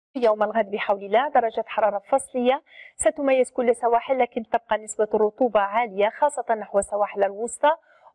يوم الغد بحول الله درجة حرارة فصلية ستميز كل سواحل، لكن تبقى نسبة الرطوبة عالية خاصة نحو السواحل الوسطى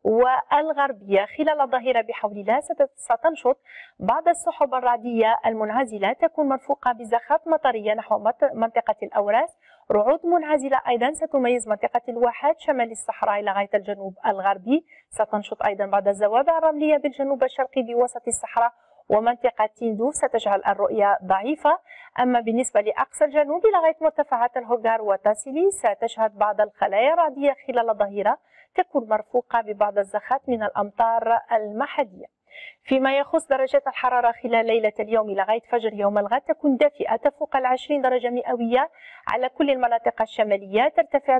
والغربية. خلال الظهيرة بحول الله ستنشط بعض السحب الرعدية المنعزلة، تكون مرفوقة بزخات مطرية نحو منطقة الأوراس. رعود منعزلة أيضا ستميز منطقة الواحات شمال الصحراء إلى غاية الجنوب الغربي. ستنشط أيضا بعض الزوابع الرملية بالجنوب الشرقي بوسط الصحراء ومنطقة تندوف ستجعل الرؤية ضعيفة. أما بالنسبة لأقصى الجنوب إلى غاية مرتفعات الهوغار وتاسيلي ستشهد بعض الخلايا الرعدية خلال الظهيرة، تكون مرفوقة ببعض الزخات من الأمطار المحلية. فيما يخص درجات الحرارة خلال ليلة اليوم إلى غاية فجر يوم الغد تكون دافئة تفوق 20 درجة مئوية على كل المناطق الشمالية، ترتفع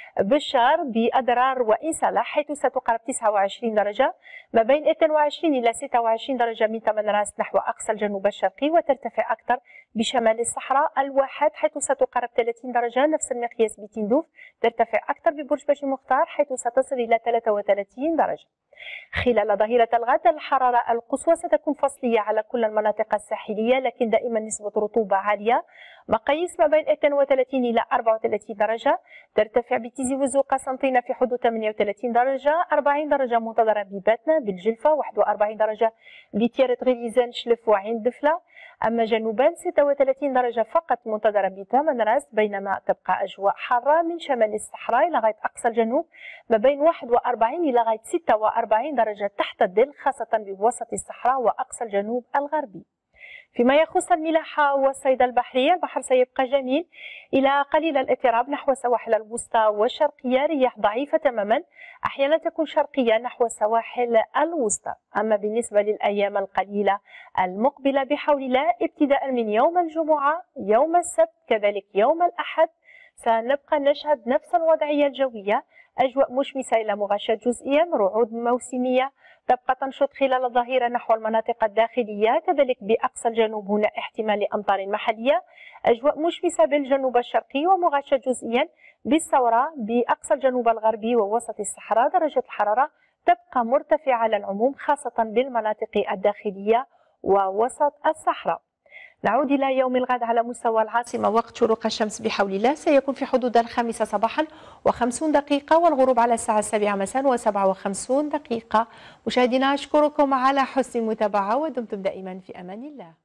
ببشار بأدرار وإنسلاح حيث ستقرب 29 درجة، ما بين 22 إلى 26 درجة من تمنراس نحو أقصى الجنوب الشرقي، وترتفع أكثر بشمال الصحراء الواحات حيث ستقرب 30 درجة، نفس المقياس بتندوف، ترتفع أكثر ببرج باجي مختار حيث ستصل إلى 33 درجة. خلال ظهيرة الغد الحرارة القصوى ستكون فصلية على كل المناطق الساحلية، لكن دائما نسبة رطوبة عالية، مقاييس ما بين 32 إلى 34 درجة، ترتفع بتيزي وزو قسنطينة في حدود 38 درجة، 40 درجة منتظرة بباتنا بالجلفة، 41 درجة بتيارة غليزان شلف وعين دفلة. أما جنوبا 36 درجة فقط منتظرة بتمنراس، بينما تبقى أجواء حارة من شمال الصحراء إلى غاية أقصى الجنوب ما بين 41 إلى غاية 46 درجة تحت الظل خاصة بوسط الصحراء وأقصى الجنوب الغربي. فيما يخص الملاحة والصيد البحري، البحر سيبقى جميل إلى قليل الاضطراب نحو السواحل الوسطى والشرقية، رياح ضعيفة تماما أحيانا تكون شرقية نحو السواحل الوسطى. أما بالنسبة للأيام القليلة المقبلة بحول الله ابتداء من يوم الجمعة، يوم السبت، كذلك يوم الأحد، سنبقى نشهد نفس الوضعية الجوية، أجواء مشمسة إلى مغشاة جزئيا، رعود موسمية تبقى تنشط خلال الظهيرة نحو المناطق الداخلية، كذلك بأقصى الجنوب هنا احتمال لأمطار محلية، أجواء مشمسة بالجنوب الشرقي ومغشاة جزئيا بالثورة بأقصى الجنوب الغربي ووسط الصحراء. درجة الحرارة تبقى مرتفعة على العموم خاصة بالمناطق الداخلية ووسط الصحراء. نعود إلى يوم الغد على مستوى العاصمة. وقت شروق الشمس بحول الله سيكون في حدود 5 صباحا و50 دقيقة، والغروب على الساعة 7 مساء و57 دقيقة. مشاهدينا أشكركم على حسن المتابعة ودمتم دائما في أمان الله.